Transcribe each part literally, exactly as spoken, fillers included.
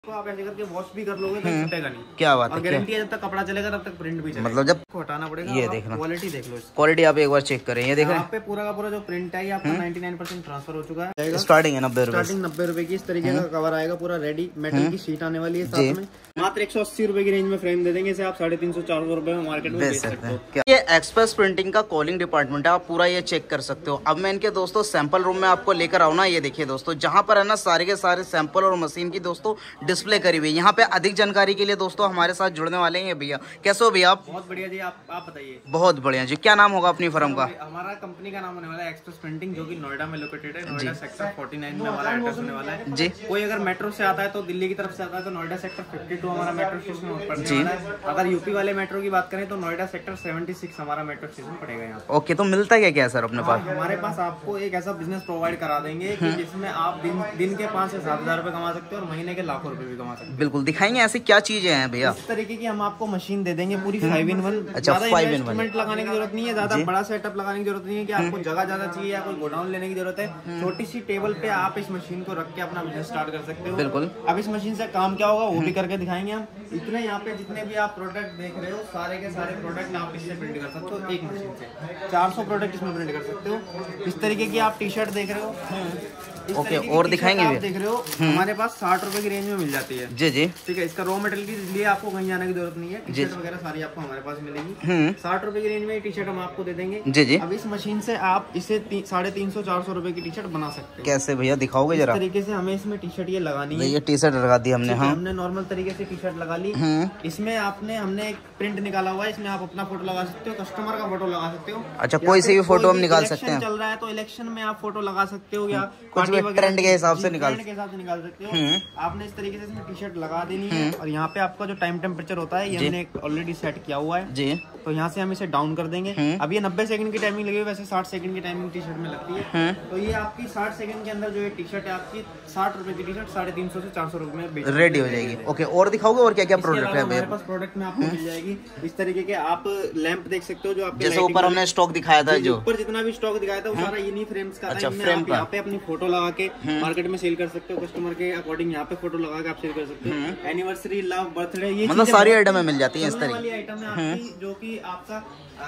तो आप ऐसे करके वॉश भी कर लोगे तो छूटेगा नहीं। क्या बात है, गारंटी है जब तक कपड़ा चलेगा तब तक प्रिंट भी चलेगा। मतलब जब हटाना पड़ेगा। ये देखना, क्वालिटी देख लो, क्वालिटी आप एक बार चेक करें। ये देख रहे हैं पे पूरा का पूरा जो प्रिंट है ये आपका निन्यानवे परसेंट ट्रांसफर हो चुका है। स्टार्टिंग है नब्बे रुपए, स्टार्टिंग नब्बे रुपए की इस तरीके का कवर आएगा, पूरा रेडी मेटल की शीट आने वाली है साथ में। मात्र एक सौ अस्सी रुपए की रेंज में फ्रेम दे देंगे, इसे आप साढ़े तीन सौ चार सौ रुपए में मार्केट में बेच सकते हो। ये एक्सप्रेस प्रिंटिंग का कॉलिंग डिपार्टमेंट है, आप पूरा ये चेक कर सकते हो। अब मैं इनके दोस्तों सैंपल रूम में आपको लेकर आऊँ ना, ये देखिए दोस्तों, जहाँ पर है ना सारे के सारे सैंपल और मशीन की दोस्तों डिस्प्ले करी हुई है। यहाँ पे अधिक जानकारी के लिए दोस्तों हमारे साथ जुड़ने वाले हैं भैया। कैसे हो भैया आप? बहुत बढ़िया जी, आप आप बताइए। बहुत बढ़िया जी। क्या नाम होगा अपनी फर्म का? हमारा कंपनी का नाम होने वाला है एक्सप्रेस प्रिंटिंग, जो कि नोएडा में लोकेटेड है। नोएडा सेक्टर उनचास में हमारा एड्रेस होने वाला है जी। कोई अगर मेट्रो से आता है तो दिल्ली की तरफ से आता है तो नोएडा सेक्टर बावन हमारा मेट्रो स्टेशन पड़ने वाला है। अगर यूपी वाले मेट्रो की बात करें तो नोएडा सेक्टर छिहत्तर हमारा मेट्रो स्टेशन पड़ेगा यहाँ। ओके, तो मिलता क्या क्या है सर अपने पास? हमारे पास आपको एक ऐसा बिजनेस प्रोवाइड करा देंगे कि जिसमें आप दिन दिन के पाँच से सात हजार रुपए कमा सकते हो और महीने के लाखों रुपए भी कमा सकते हो। बिल्कुल, दिखाएंगे ऐसी क्या चीजें हैं भैया? इस तरीके की हम आपको मशीन दे देंगे पूरी फाइव इन वन। अच्छा, फाइव इन वन लगाने की जरूरत नहीं है, ज्यादा बड़ा सेटअप लगाने की जरूरत नहीं है कि आपको जगह ज्यादा चाहिए या कोई गोडाउन लेने की जरूरत है। छोटी सी टेबल पे आप इस मशीन को रख के अपना बिजनेस स्टार्ट कर सकते हो। बिल्कुल। अब इस मशीन से काम क्या होगा वो भी करके दिखाएंगे हम। इतने यहाँ पे जितने भी आप प्रोडक्ट देख रहे हो सारे के सारे प्रोडक्ट आप इससे प्रिंट कर सकते हो एक मशीन से। चार सौ प्रोडक्ट इसमें प्रिंट कर सकते हो। इस तरीके की आप टी शर्ट देख रहे हो। ओके, और दिखाएंगे आप देख रहे हो हमारे पास साठ रुपए की रेंज में मिल जाती है जी जी। ठीक है, इसका रॉ मटेरियल के लिए आपको कहीं जाने की जरूरत नहीं है। टी शर्ट वगैरह सारी आपको हमारे पास मिलेगी। साठ रुपए की रेंज में टी शर्ट हम आपको दे देंगे जी जी। अब इस मशीन से आप इसे साढ़े तीन सौ चार सौ रुपए की टी शर्ट बना सकते हैं। कैसे भैया, दिखाओगे जरा? इस तरीके से हमें इसमें टी शर्ट ये लगानी है। ये टी शर्ट लगा दी हमने। हाँ, हमने नॉर्मल तरीके से टी शर्ट लगा ली। इसमें आपने हमने एक प्रिंट निकाला हुआ है, इसमें आप अपना फोटो लगा सकते हो, कस्टमर का फोटो लगा सकते हो। अच्छा, कोई सी भी फोटो हम निकाल सकते हैं? चल रहा है तो इलेक्शन में आप फोटो लगा सकते हो या कुछ भी ट्रेंड के हिसाब से निकाल के हिसाब से निकाल सकते हो। आपने इस तरीके से इसमें टी शर्ट लगा देनी है और यहाँ पे आपका जो टाइम टेम्परेचर होता है ये हमने ऑलरेडी सेट किया हुआ है जी। तो यहाँ से हम इसे डाउन कर देंगे। अब ये नब्बे सेकंड की टाइमिंग लगी हुई, वैसे साठ सेकंड की टाइमिंग टी शर्ट में लगती है। तो ये आपकी साठ सेकंड के अंदर जो ये टी शर्ट है आपकी साठ रुपए की टी शर्ट साढ़े तीन सौ से चार सौ रुपए में रेडी हो जाएगी। ओके, और दिखाओगे और क्या क्या प्रोडक्ट है हमारे पास? प्रोडक्ट में आपको मिल जाएगी इस तरीके के आप लैंप देख सकते हो, जो आपके जैसे ऊपर हमने स्टॉक दिखाया था, जो ऊपर जितना भी स्टॉक दिखाया था वो सारा इन्हीं फ्रेम्स का था। अच्छा, फ्रेम पे यहाँ पे अपनी फोटो लगा के मार्केट में सेल कर सकते हो, कस्टमर के अकॉर्डिंग यहाँ पे फोटो लगा के आप सेल कर सकते हो। एनिवर्सरी, लव, बर्थडे, ये मतलब सारी आइटमें मिल जाती है इस तरीके वाली आइटम है आपकी, जो कि आपका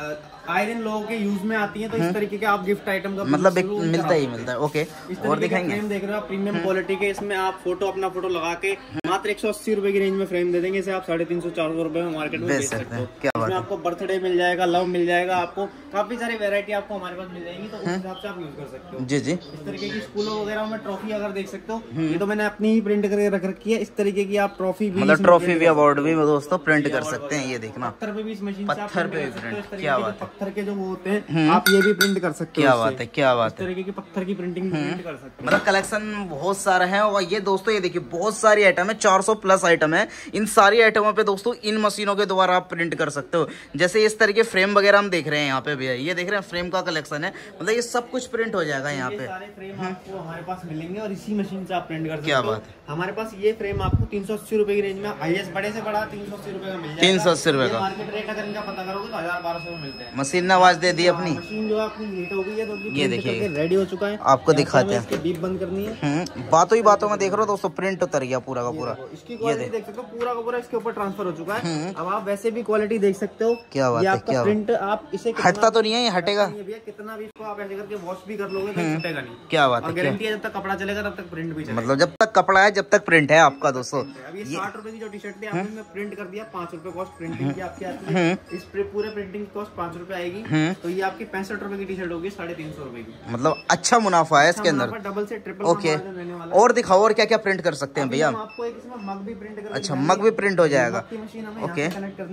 आयरन लोगों के यूज में आती है। तो इस तरीके के आप गिफ्ट आइटम का मतलब एक मिलता ही मिलता है। ओके, और दिखाएंगे। फ्रेम देख रहे हो आप प्रीमियम क्वालिटी के, इसमें आप फोटो अपना फोटो लगा के मात्र एक सौ अस्सी रुपए की रेंज में फ्रेम दे देंगे, इसे आप साढ़े तीन सौ चार सौ रुपए में मार्केट में बेच सकते हो। इसमें आपको बर्थडे मिल जाएगा, लव मिल जाएगा, आपको काफी सारी वेरायटी आपको हमारे पास मिल जाएगी। तो उस हिसाब से आप यूज कर सकते हो जी जी। इस तरीके की स्कूलों वगैरह में ट्रॉफी अगर देख सकते हो, ये तो मैंने अपनी ही प्रिंट करके रख रखी है। इस तरीके की आप ट्रॉफी भी, मतलब ट्रॉफी भी, अवार्ड भी दोस्तों प्रिंट कर सकते हैं। ये देखना, पत्थर पे भी इस मशीन से पत्थर पे प्रिंट, क्या बात है। पत्थर के जो वो होते हैं आप ये भी प्रिंट कर सकते हो। क्या बात है, क्या बात है। इस तरीके की पत्थर की प्रिंटिंग प्रिंट कर सकते हो। मतलब कलेक्शन बहुत सारा है। और ये दोस्तों ये देखिए बहुत सारी आइटम है, चार सौ प्लस आइटम है। इन सारी आइटमों पे दोस्तों इन मशीनों के द्वारा आप प्रिंट कर सकते हो। जैसे इस तरीके फ्रेम वगैरह हम देख रहे हैं यहाँ पे भैया, ये देख रहे हैं फ्रेम का कलेक्शन है। मतलब ये सब कुछ प्रिंट हो जाएगा यहाँ पे। सारे फ्रेम आपको हमारे पास मिलेंगे और इसी मशीन से आप प्रिंट कर सकते हो। क्या बात है। हमारे पास ये फ्रेम आपको तीन सौ अस्सी रुपए की रेंज में, हाईएस्ट बड़े से बड़ा तीन सौ अस्सी रुपए का मिल जाएगा। तीन सौ अस्सी रुपए का मार्केट रेट अगर इनका पता करोगे तो हजार बारह सौ में मिलते हैं। मशीन ने आवाज दे दी अपनी। मशीन जो आपकी हीट हो गई है तो ये देखिए रेडी हो चुका है। आपको दिखाते हैं, बीप बंद करनी है। बातों ही बातों में देख रहे हो दोस्तों प्रिंट उतर गया पूरा का पूरा। इसकी क्वालिटी देख सकते हो, पूरा का पूरा इसके ऊपर ट्रांसफर हो चुका है। अब आप वैसे भी क्वालिटी देख सकते हो। क्या बात है, क्या प्रिंट आप इसे हटता तो नहीं है, ये हटेगा कितना भी, इसको आप ऐसे करके वॉश भी कर लोगे तो छूटेगा नहीं। क्या बात है, गारंटी है जब तक कपड़ा चलेगा तब तक प्रिंट भी चलेगा। मतलब जब तक कपड़ा है जब तक प्रिंट है आपका दोस्तों। अब ये साठ रुपए की जो टी शर्ट थी आपने प्रिंट कर दिया, पाँच रुपए कॉस्ट प्रिंटिंग की आपकी आती है। इस पूरे प्रिंटिंग कॉस्ट पाँच रुपए आएगी, तो ये आपकी पैंसठ रुपए की टी शर्ट होगी साढ़े तीन सौ रुपए की। मतलब अच्छा मुनाफा है इसके अंदर, डबल से ट्रिपल। ओके, और दिखाओ और क्या क्या प्रिंट कर सकते हैं भैया? आपको एक इसमें मग भी प्रिंट कर, अच्छा मग भी प्रिंट हो जाएगा। ओके,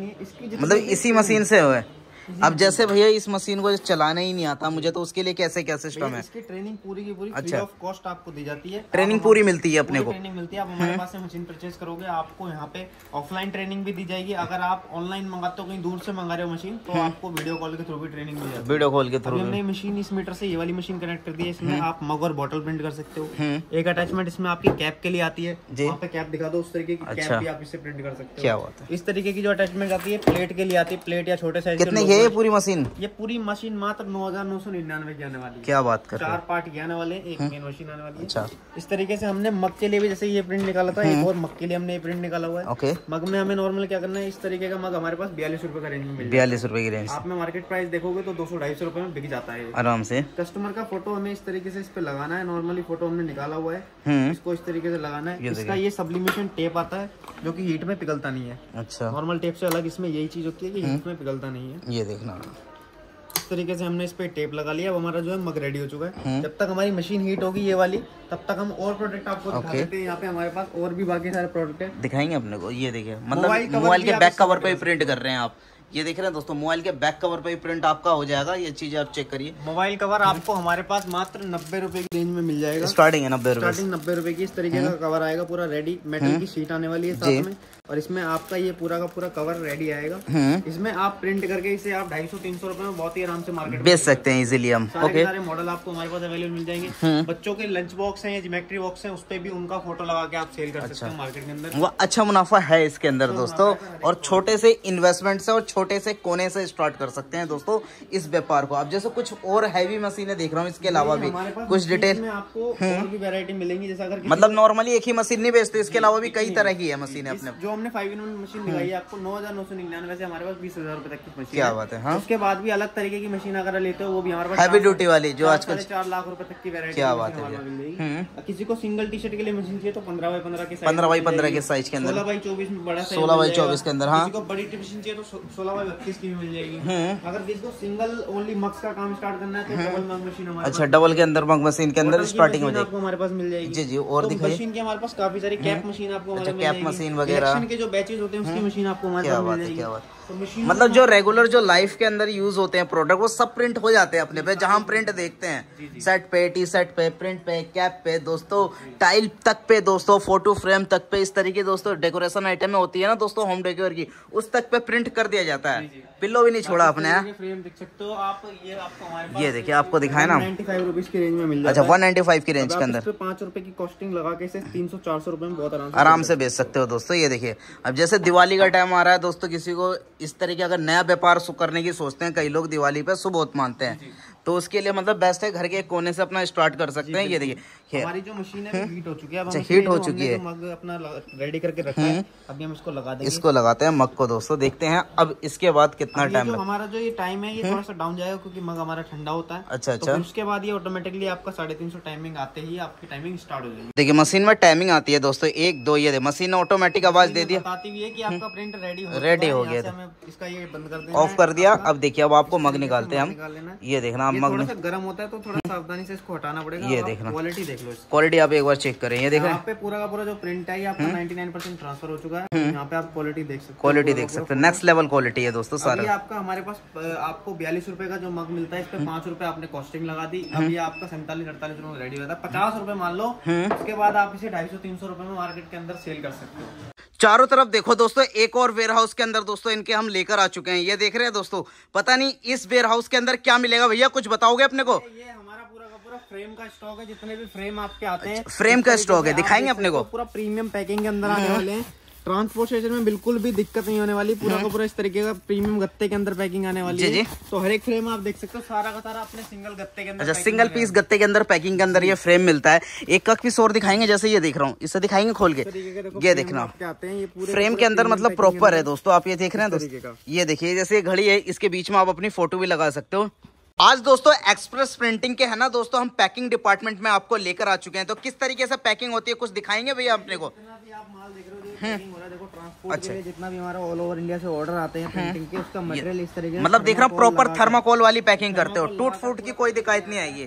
मतलब इसी मशीन से है। अब जैसे भैया इस मशीन को चलाना ही नहीं आता मुझे, तो उसके लिए कैसे क्या सिस्टम है? इसकी ट्रेनिंग पूरी की पूरी अच्छा, फ्री ऑफ कॉस्ट आपको दी जाती है। ट्रेनिंग पूरी मिलती है अपने को? ट्रेनिंग मिलती है। आप हमारे पास से मशीन परचेज करोगे आपको यहाँ पे ऑफलाइन ट्रेनिंग भी दी जाएगी। अगर आप ऑनलाइन मंगाते हो, कहीं दूर से मंगा रहे हो मशीन, तो आपको वीडियो कॉल के थ्रू भी ट्रेनिंग मिल जाती है। वीडियो कॉल के थ्रू हमने मशीन इस मीटर से ये वाली मशीन कनेक्ट कर दी है। इसमें आप मग और बॉटल प्रिंट कर सकते हो। एक अटैचमेंट इसमें आपकी कैप के लिए आती है, वहाँ पे कैप दिखा दो, उस तरीके की कैप भी आप इससे प्रिंट कर सकते हो। क्या बात है। इस तरीके की जो अटैचमेंट आती है प्लेट के लिए आती है, प्लेट या छोटे साइज कितने ये है ये पूरी मशीन? ये पूरी मशीन मात्र नौ हजार नौ सौ निन्यानवे की आने वाली है। क्या बात कर रहे हैं? चार पार्ट के आने वाले, एक मेन मशीन आने वाली है। अच्छा, इस तरीके से हमने मग के लिए भी जैसे ये प्रिंट निकाला था, एक और मग के लिए हमने ये प्रिंट निकाला हुआ है। ओके। मग में हमें नॉर्मल क्या करना है, इस तरीके का मग हमारे पास बयालीस रुपए का रेंज में मिल जाएगा। बयालीस रुपए की रेंज। आप में मार्केट प्राइस देखोगे तो दो सौ ढाई सौ रुपए में बिक जाता है आराम से। कस्टमर का फोटो हमें इस तरीके से इस पे लगाना है। नॉर्मली फोटो हमने निकाला हुआ है, इसको इस तरीके से लगाना है। इसका ये सब्लिमेशन टेप आता है जो कि हीट में पिघलता नहीं है। अच्छा। नॉर्मल टेप से अलग इसमें यही चीज होती है कि हीट में पिघलता नहीं है। ये देखना, इस तरीके से हमने इस पे टेप लगा लिया। अब हमारा जो है मग रेडी हो चुका है। जब तक हमारी मशीन हीट होगी ये वाली, तब तक हम और प्रोडक्ट आपको दिखा देते हैं। यहाँ पे हमारे पास और भी बाकी सारे प्रोडक्ट है, दिखाएंगे अपने को। ये देखिए, मतलब मोबाइल के बैक कवर पे प्रिंट कर रहे हैं आप। ये देख रहे हैं दोस्तों, मोबाइल के बैक कवर पे प्रिंट आपका हो जाएगा। ये चीज आप चेक करिए। मोबाइल कवर आपको हमारे पास मात्र नब्बे रुपए की रेंज में मिल जाएगा। स्टार्टिंग है नब्बे रुपए, स्टार्टिंग नब्बे रुपए की। इस तरीके का कवर आएगा, पूरा रेडी मेटल की शीट आने वाली है साथ में, और इसमें आपका ये पूरा का पूरा कवर रेडी आएगा। इसमें आप प्रिंट करके इसे आप ढाई सौ तीन सौ रुपए में बहुत ही आराम से मार्केट बेच सकते हैं इजीली हम। ओके, सारे मॉडल आपको हमारे पास अवेलेबल मिल जाएंगे। बच्चों के लंच बॉक्स हैं या ज्योमेट्री बॉक्स हैं, उस पे भी उनका फोटो लगा के आप सेल कर सकते हैं मार्केट के अंदर। वो अच्छा मुनाफा है इसके अंदर दोस्तों, और छोटे से इन्वेस्टमेंट से और छोटे से कोने से स्टार्ट कर सकते हैं दोस्तों इस व्यापार को आप। जैसे कुछ और हैवी मशीनें देख रहा हूँ, इसके अलावा भी कुछ डिटेल में आपको और भी वैरायटी मिलेंगी। जैसे अगर मतलब नॉर्मली एक ही मशीन नहीं बेचते, इसके अलावा भी कई तरह की है मशीनें अपने। जो हमने फाइव इन वन मशीन दिखाई है आपको नौ हजार नौ सौ निन्यानवे से हमारे पास बीस हजार रुपए तक की मशीन। क्या बात है। हाँ, उसके बाद भी अलग तरीके की मशीन अगर लेते हो वो भी हमारे पास हैवी ड्यूटी वाली जो आजकल चार लाख रुपए तक की वैरायटी। क्या बात है। किसी को सिंगल टी शर्ट के लिए मशीन चाहिए तो पंद्रह बाई पंद्रह के पंद्रह बाई पंद्रह के साइज के अंदर, सोलह बाई चौबीस में बड़ा, सोलह बाई चौबीस के अंदर। हाँ, किसी को बड़ी मशीन चाहिए तो सोलह बाई बत्तीस की भी मिल जाएगी। अगर किसी को सिंगल ओनली मग्स का काम स्टार्ट करना है तो डबल मग मशीन हमारे अच्छा, डबल के अंदर मग मशीन के अंदर स्टार्टिंग हो जाएगी, हमारे पास मिल जाएगी। जी जी। और दिखाइए। मशीन के हमारे पास काफी सारी कैप मशीन आपको, अच्छा, कैप मशीन वगैरह के जो बैचेस होते हैं उसकी मशीन आपको हमारे पास मिल जाएगी। क्या बात, मतलब जो रेगुलर जो लाइफ के अंदर यूज होते हैं प्रोडक्ट वो सब प्रिंट हो जाते हैं अपने पे। जहां हम प्रिंट देखते हैं सेट पे, टी शर्ट पे, प्रिंट पे, कैप पे दोस्तों, टाइल तक पे दोस्तों, फोटो फ्रेम तक पे, इस तरीके दोस्तों डेकोरेशन आइटम में होती है ना दोस्तों होम डेकोर की, उस तक पे प्रिंट कर दिया जाता है। पिल्लो भी नहीं छोड़ा अपने। फ्रेम देख सकते हो आप, ये आपको हमारे पास ये देखिए, आपको दिखाए ना, नाइन्टी फाइव रुपीज की रेंज में मिल जाता है। अच्छा, वन नाइन्टी फाइव की रेंज है। के अंदर पांच रुपए की कॉस्टिंग लगा के इसे तीन सौ चार सौ रुपए में बहुत आराम से आराम से बेच सकते हो दोस्तों। ये देखिए, अब जैसे दिवाली का टाइम आ रहा है दोस्तों, किसी को इस तरीके अगर नया व्यापार करने की सोचते हैं, कई लोग दिवाली पे शुभ बहुत मानते हैं, तो उसके लिए मतलब बेस्ट है घर के एक कोने से अपना स्टार्ट कर सकते हैं। ये देखिए, हमारी जो मशीन है हीट हो चुकी है। अच्छा, हीट हो चुकी है। मग अपना रेडी करके रखा है, अभी हम इसको लगा देंगे। इसको लगाते हैं मग को दोस्तों, देखते हैं अब इसके बाद कितना टाइम लगता है। हमारा जो ये टाइम है ये थोड़ा सा डाउन जाएगा क्योंकि मग हमारा ठंडा होता है। अच्छा अच्छा। तो उसके बाद ये ऑटोमेटिकली आपका साढ़े तीन सौ टाइमिंग आते ही आपकी टाइमिंग स्टार्ट हो जाएगी। देखिए, मशीन में टाइमिंग आती है दोस्तों, एक दो, ये मशीन ने ऑटोमेटिक आवाज दे दिया, बताती हुई है कि आपका प्रिंट रेडी हो रेडी हो गया था। इसका ये बंद कर देना, ऑफ कर दिया। अब देखिए, अब आपको मग निकालते हैं हम। ये देखना, मग गर्म होता है तो थोड़ा सावधानी से इसको हटाना पड़ेगा। ये देखना, क्वालिटी देख लो, क्वालिटी आप एक बार चेक करें। ये देख रहे हैं, यहाँ पे पूरा का पूरा जो प्रिंट है ये आपका निन्यानवे परसेंट ट्रांसफर हो चुका है। यहाँ पे आप क्वालिटी देख सकते हैं, क्वालिटी देख सकते हैं, नेक्स्ट लेवल क्वालिटी है दोस्तों सारा। आपका हमारे पास आपको बयालीस रुपए का जो मग मिलता है, इस पे पांच रुपए आपने कॉस्टिंग लगा दी। अब ये आपका सैंतालीस अड़तालीस रुपए में रेडी होता है। पचास रुपए मान लो, उसके बाद आप इसे ढाई सौ तीन सौ रुपए में मार्केट के अंदर सेल कर सकते हो। चारों तरफ देखो दोस्तों, एक और वेयर हाउस के अंदर दोस्तों इनके हम लेकर आ चुके हैं। ये देख रहे हैं दोस्तों, पता नहीं इस वेयर हाउस के अंदर क्या मिलेगा। भैया कुछ बताओगे अपने को? ये हमारा पूरा का पूरा फ्रेम का स्टॉक है, जितने भी फ्रेम आपके आते हैं फ्रेम का स्टॉक है, दिखाएंगे अपने को। पूरा प्रीमियम पैकिंग के अंदर आने वाले हैं। ट्रांसपोर्टेशन में बिल्कुल भी दिक्कत नहीं होने वाली। पूरा का पूरा इस तरीके का प्रीमियम गत्ते के अंदर पैकिंग आने वाली है। तो हर एक फ्रेम आप देख सकते हो, सारा का सारा अपने सिंगल गत्ते के अंदर। अच्छा, सिंगल पीस गत्ते के अंदर पैकिंग के अंदर ये फ्रेम मिलता है। एक का पीस और दिखाएंगे, जैसे ये देख रहा हूँ, इसे दिखाएंगे खोल के। ये देखना, फ्रेम के अंदर मतलब प्रॉपर है दोस्तों। आप ये देख रहे हैं दोस्तों, ये देखिए, जैसे घड़ी है, इसके बीच में आप अपनी फोटो भी लगा सकते हो। आज दोस्तों एक्सप्रेस प्रिंटिंग के है ना दोस्तों, हम पैकिंग डिपार्टमेंट में आपको लेकर आ चुके हैं। तो किस तरीके से पैकिंग होती है कुछ दिखाएंगे भैया अपने को? देखो, ट्रांसपोर्ट के लिए जितना भी हमारा ऑल ओवर इंडिया से ऑर्डर आते हैं प्रिंटिंग के, उसका मटेरियल इस तरीके से मतलब देख रहा हूँ प्रॉपर थर्माकोल वाली पैकिंग करते हो, टूट फूट की कोई दिक्कत नहीं आएगी।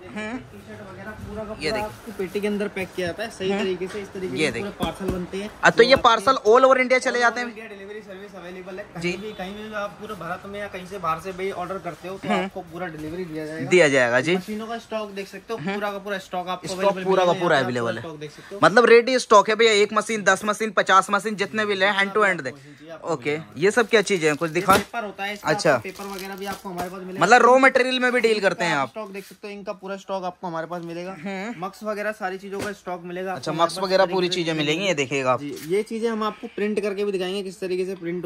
ये देखिए, पेटी के अंदर पैक किया जाता है सही तरीके से। इस तरीके से पूरे पार्सल बनते हैं। अब तो ये पार्सल ऑल ओवर इंडिया चले जाते हैं। डिलीवरी सर्विस अवेलेबल है, कहीं भी कहीं भी आप पूरे भारत में या कहीं से बाहर से भी ऑर्डर करते हो तो आपको पूरा डिलीवरी दिया जाएगा दिया जाएगा जी। मशीनों का स्टॉक देख सकते हो, पूरा का पूरा स्टॉक आपको स्टॉक पूरा का पूरा अवेलेबल है, मतलब रेडी स्टॉक है भैया। एक मशीन, दस मशीन, पचास मशीन, जितने भी ले हैंड टू हैंड दे। ओके, ये सब क्या चीज है कुछ दिखा? पेपर होता है, अच्छा, पेपर वगैरह भी आपको हमारे पास मिलेगा। मतलब रॉ मटेरियल में भी डील करते हैं आप। स्टॉक देख सकते हो, इनका पूरा स्टॉक आपको हमारे पास मिलेगा। मक्स वगैरह सारी चीजों का स्टॉक मिलेगा। अच्छा, मक्स वगैरह पूरी चीजें मिलेंगी। ये देखिएगा आप, ये चीजें हम आपको प्रिंट करके भी दिखाएंगे किस तरीके से प्रिंट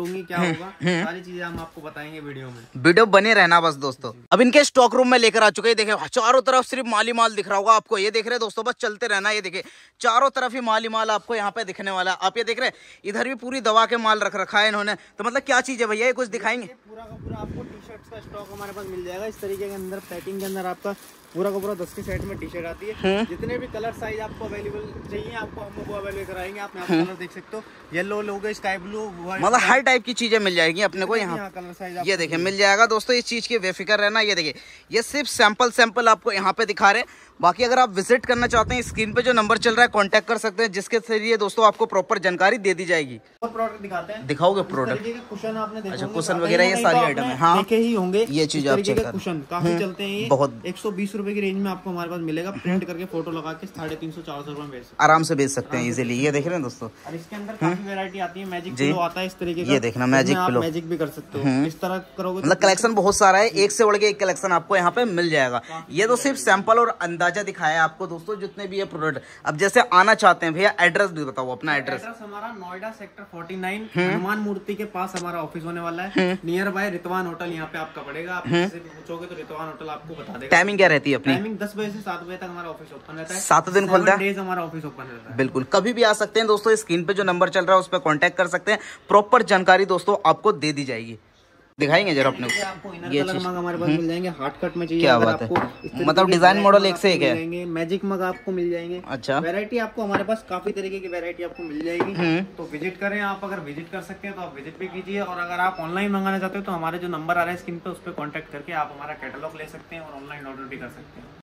होंगी, क्या होगा, सारी चीजें हम आपको बताएंगे वीडियो में। वीडियो बने रहना बस दोस्तों। अब इनके स्टॉक रूम में लेकर आ चुके हैं, देखे चारों तरफ सिर्फ माली माल दिख रहा होगा आपको, ये देख रहे हैं दोस्तों, बस चलते रहना। ये देखिए चारों तरफ ही माली माल आपको यहाँ पे दिखने वाला है। आप ये देख रहे हैं इधर भी पूरी दवा के माल रख रखा है इन्होंने। तो मतलब क्या चीज है भैया, ये कुछ दिखाएंगे? पूरा का पूरा आपको टी शर्ट का स्टॉक हमारे पास मिल जाएगा इस तरीके के अंदर, पैकिंग के अंदर आपका पूरा का पूरा दस के सेट में टी शर्ट आती है। जितने भी कलर साइज आपको अवेलेबल चाहिए आपको हम वो अवेलेबल कराएंगे। आप यहाँ कलर देख सकते हो, येलो लोगे, स्काई ब्लू, मतलब हर टाइप की चीजें मिल जाएगी अपने को यहाँ। कलर साइज ये देखिए मिल जाएगा दोस्तों, इस चीज की बेफिक्र रहना। ये देखिए ये सिर्फ सैंपल सैंपल आपको यहाँ पे दिखा रहे हैं। बाकी अगर आप विजिट करना चाहते हैं, स्क्रीन पे जो नंबर चल रहा है कांटेक्ट कर सकते हैं, जिसके जरिए दोस्तों आपको प्रॉपर जानकारी दे दी जाएगी। और प्रोडक्ट दिखाते हैं, दिखाओगे प्रोडक्ट? कुशन आपने देखा, अच्छा कुशन वगैरह ये सारी आइटम है, हाँ देखे ही होंगे। ये चीज आप चेक कुशन काफी चलते हैं, ये बहुत एक सौ बीस रूपए की रेंज में आपको हमारे पास मिलेगा। प्रिंट करके फोटो लगा के साढ़े तीन सौ चार सौ रुपए में आराम से बेच सकते हैं इजीली। ये देख रहे हैं दोस्तों, और इसके अंदर काफी वैरायटी आती है। मैजिक पिलो आता है इस तरीके का, ये देखना मैजिक पिलो, मैजिक भी कर सकते हो इस तरह करोगे। मतलब कलेक्शन बहुत सारा है, एक से बढ़ के एक कलेक्शन आपको यहाँ पे मिल जाएगा। ये तो सिर्फ सैंपल और अंदाजा दिखाया आपको दोस्तों, जितने भी ये प्रोडक्ट। अब जैसे आना चाहते हैं भैया, एड्रेस भी बताओ अपना। एड्रेस हमारा नोएडा सेक्टर उनचास हनुमान मूर्ति के पास हमारा ऑफिस होने वाला है। नियर बाय रितवान होटल यहाँ पे आपका पड़ेगा। आप किसी से भी पूछोगे तो रितवान होटल आपको बता देगा। टाइमिंग क्या रहती है अपनी? टाइमिंग दस बजे से सात बजे तक हमारा ऑफिस ओपन रहता है, सात दिन खुलता है, डेज हमारा ऑफिस ओपन रहता है। बिल्कुल कभी भी आ सकते हैं दोस्तों। स्क्रीन पे जो नंबर चल रहा है उस पर कॉन्टेक्ट कर सकते हैं, प्रॉपर जानकारी दोस्तों आपको दे दी जाएगी। दिखाएंगे जरा अपने को, आपको इनर कलर मग हमारे पास मिल जाएंगे, हार्ड कट में चाहिए। क्या बात है, मतलब डिजाइन मॉडल एक से एक है। मैजिक मग आपको मिल जाएंगे। अच्छा वैरायटी आपको हमारे पास काफी तरीके की वैरायटी आपको मिल जाएगी। तो विजिट करें आप, अगर विजिट कर सकते हैं तो आप विजिट भी कीजिए। और अगर आप ऑनलाइन मंगाना चाहते हो तो हमारे जो नंबर आ रहा है स्क्रीन पे उस पर कॉन्टेक्ट करके आप हमारा कैटलॉग ले सकते हैं और ऑनलाइन ऑर्डर भी कर सकते हैं।